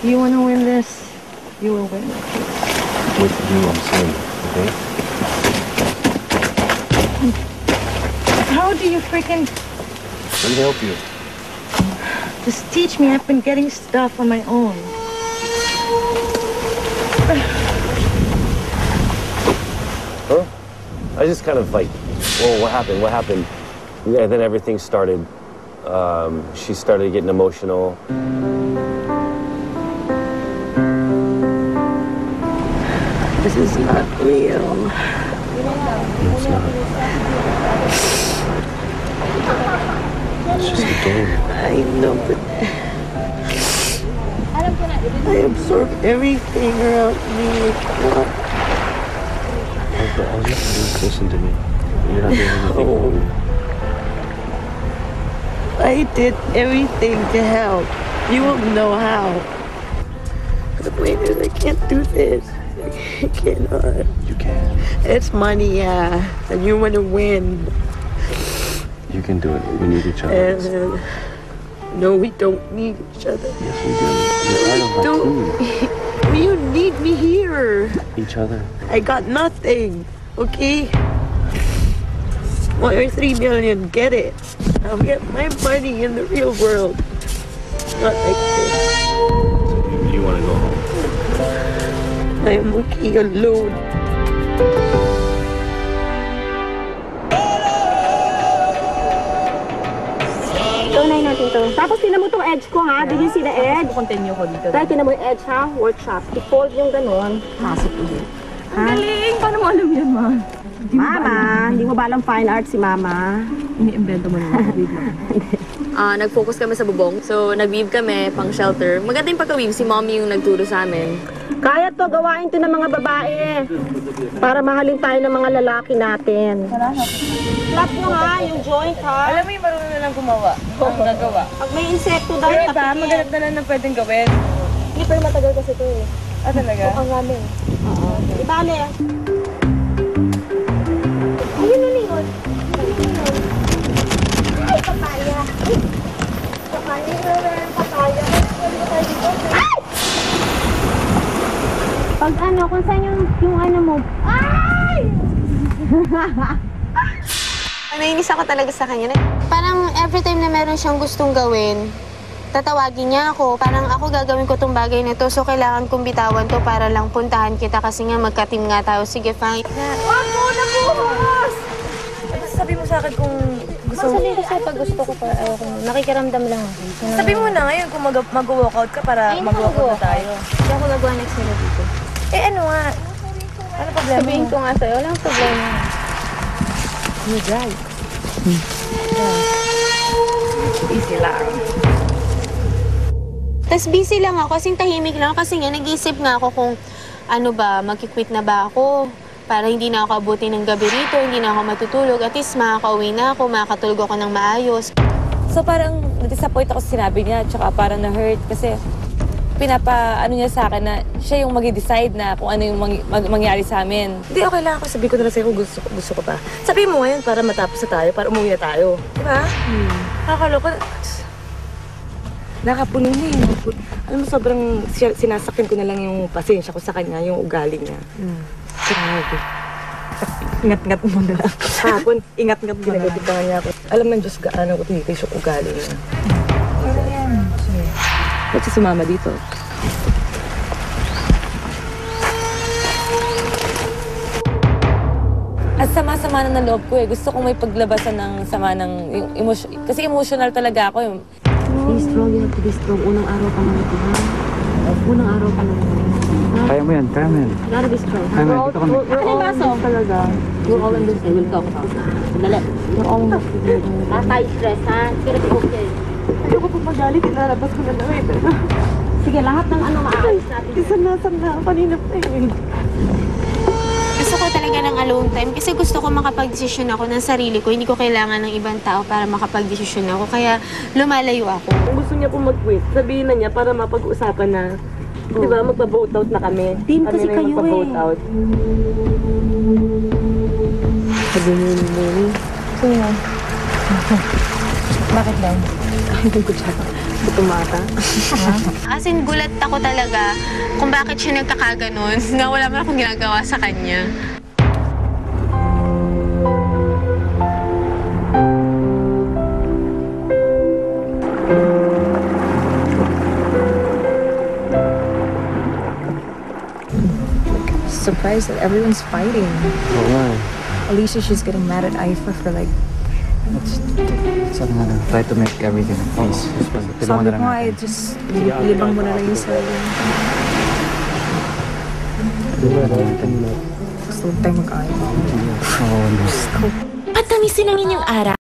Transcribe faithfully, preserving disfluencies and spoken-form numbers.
you want to win this, you will win. With you, I'm saying, okay? How do you freaking... Let me help you. Just teach me. I've been getting stuff on my own. Huh? I just kind of like, well, what happened? What happened? Yeah, then everything started. Um, she started getting emotional. This is not real. No, it's not. It's just a game. I know, but I absorb everything around me. God. All, all you have to do is listen to me. You're not doing anything Oh. wrong. I did everything to help. You won't know how. But wait, I can't do this. I cannot. You can. It's money, yeah. And you want to win. You can do it. We need each other. And, uh, no, we don't need each other. Yes, we do. You're out of my Don't. You need me here. Each other. I got nothing, okay? One or three million, get it. I'll get my money in the real world. Not like this. You, you want to go home? I'm okay alone. Tunay natin to. Tapos tinan mo tong edge ko ha. Did you see the edge? Continue ko dito. Dahil tinan mo yung edge ha. Workshop. I-fold yung ganon. Pasok ulit. Ang galing! Paano mo alam yan, ma? Mama, hindi mo ba alam fine art si Mama? Ini-invento mo naman. Ah, nag-focus kami sa bubong. So, nag-weave kami pang shelter. Maganda yung pagka-weave. Si mommy yung nagturo sa amin. Kaya to, gawain to ng mga babae. Para mahalin tayo ng mga lalaki natin. Flat mo ha, yung joint ha. Alam mo yung marunong na lang gumawa. Ang gagawa. Pag may insekto daw, Pero iba, tapikin. maganda na lang na pwedeng gawin. Hindi, pero matagal kasi to eh. Ah, talaga? Ang namin. Oo. Ibale. Ayun na yun. Ay, papaya. Papaya na rin, papaya. Ay! Pag ano, kung saan yung, yung ano mo. Ay! Nainis ako talaga sa kanya. Parang every time na meron siyang gustong gawin, tatawagin niya ako. Parang ako gagawin ko tong bagay na to, so kailangan kong bitawan to para lang puntahan kita kasi nga magka-team nga tayo. Sige, fine. Wag mo na buhos! Sabi mo sa akin kung gusto mo. Sabi ko sa'yo pag gusto ko pa, ayoko. Nakikiramdam lang ako. Sabi mo na ngayon kung mag- mag-walkout ka para Ayun, mag-walkout na tayo. Hindi ako nagawa next year dito. Eh ano nga? Ano problema Sabihin mo? ko nga sa'yo, walang problema. You dry. Easy lang. Tapos busy lang ako, kasing tahimik lang kasi nga nag-iisip nga ako kung ano ba, mag-quit na ba ako para hindi na ako abutin ng gabi rito, hindi na ako matutulog. At least makaka-uwi na ako, makakatulog ako ng maayos. So parang na-disappoint ako sa sinabi niya, tsaka parang na-hurt kasi pinapa, ano niya sa akin na siya yung mag-decide na kung ano yung mang- mag- mangyari sa amin. Hindi, okay lang ako. Sabi ko na lang sa'yo kung gusto, gusto ko pa. Sabihin mo ngayon para matapos na tayo, para umuwi na tayo. Di ba? Hmm. Nakakaloko. Nakapuno na yun. Alam mo, sobrang siya- sinasakyan ko na lang yung pasensya ko sa kanya, yung ugali niya. Hmm. Grabe. Ingat-ngat mo na lang. Hapon, ingat-ngat mo na lang. Pinagatipangan niya ako. Alam ng Diyos gaano ko tinitis yung ugali niya. Pero yan. Ba't si Mama dito? At sama-sama na ng loob ko eh. Gusto kong may paglabasan ng sama ng yung emosyon. Kasi emotional talaga ako. Yung... Be strong, you have to be strong. Unang araw pa lang ito, ha? Unang araw pa lang ito. Kaya mo yan, kaya mo yan. You gotta be strong. Kaya mo yan, dito kami. We're all in this talaga. We're all in this. I will talk about it. Sandali. We're all in this together. Tatay stress, ha? It's gonna be okay. Ayoko po magalit, ilalabas ko na lang ito. Sige, lahat ng ano maayos natin. Isang nasang na kanina pa eh. Gusto ko talaga ng alone time kasi gusto ko makapag-desisyon ako ng sarili ko. Hindi ko kailangan ng ibang tao para makapag-desisyon ako. Kaya lumalayo ako. Kung gusto niya po mag-quit, sabihin na niya para mapag-usapan na, di ba, magpa-vote out na kami. Team kami kasi na yung kayo magpa-vote eh. out. Sabi niyo ni Mary. Sino? Bakit lang? Ay, ko siya. Tumata. As in, gulat ako talaga kung bakit siya nagkakaganon na wala man akong ginagawa sa kanya. Surprised that everyone's fighting. Oo nga eh. Alicia, she's getting mad at Aifa for like... Sabi nga lang, try to make everything peace. Tulungan Sabi na ko lang nga eh, natin. just libang mo na lang yung sarili. Gusto huwag tayo mag-ayaw. Oo, Patamisin ang inyong araw.